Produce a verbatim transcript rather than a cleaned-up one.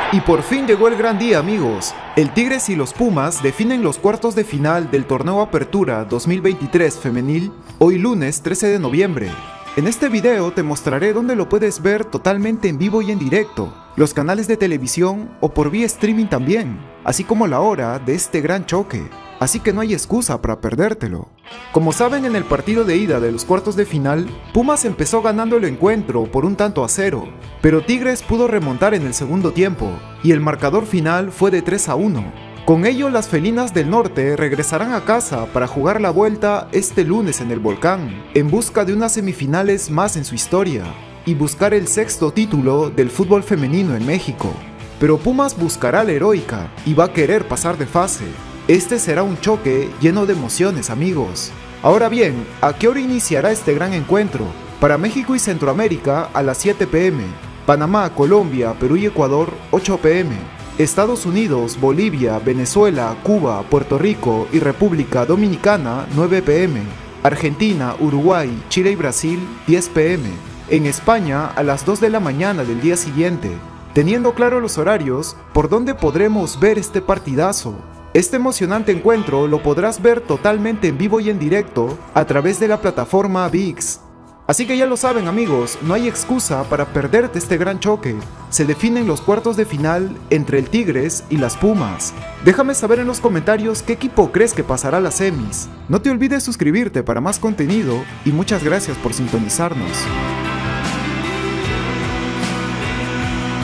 Y por fin llegó el gran día, amigos. El Tigres y los Pumas definen los cuartos de final del Torneo Apertura dos mil veintitrés Femenil hoy lunes trece de noviembre. En este video te mostraré dónde lo puedes ver totalmente en vivo y en directo, los canales de televisión o por vía streaming también, así como la hora de este gran choque. Así que no hay excusa para perdértelo. Como saben, en el partido de ida de los cuartos de final, Pumas empezó ganando el encuentro por un tanto a cero, pero Tigres pudo remontar en el segundo tiempo, y el marcador final fue de tres a uno. Con ello, las felinas del norte regresarán a casa para jugar la vuelta este lunes en el Volcán, en busca de unas semifinales más en su historia, y buscar el sexto título del fútbol femenino en México. Pero Pumas buscará la heroica y va a querer pasar de fase. Este será un choque lleno de emociones, amigos. Ahora bien, ¿a qué hora iniciará este gran encuentro? Para México y Centroamérica a las siete pe eme, Panamá, Colombia, Perú y Ecuador ocho pe eme, Estados Unidos, Bolivia, Venezuela, Cuba, Puerto Rico y República Dominicana nueve pe eme, Argentina, Uruguay, Chile y Brasil diez pe eme, en España a las dos de la mañana del día siguiente. Teniendo claro los horarios, ¿por dónde podremos ver este partidazo? Este emocionante encuentro lo podrás ver totalmente en vivo y en directo a través de la plataforma ViX. Así que ya lo saben, amigos, no hay excusa para perderte este gran choque. Se definen los cuartos de final entre el Tigres y las Pumas. Déjame saber en los comentarios qué equipo crees que pasará a las semis. No te olvides suscribirte para más contenido y muchas gracias por sintonizarnos.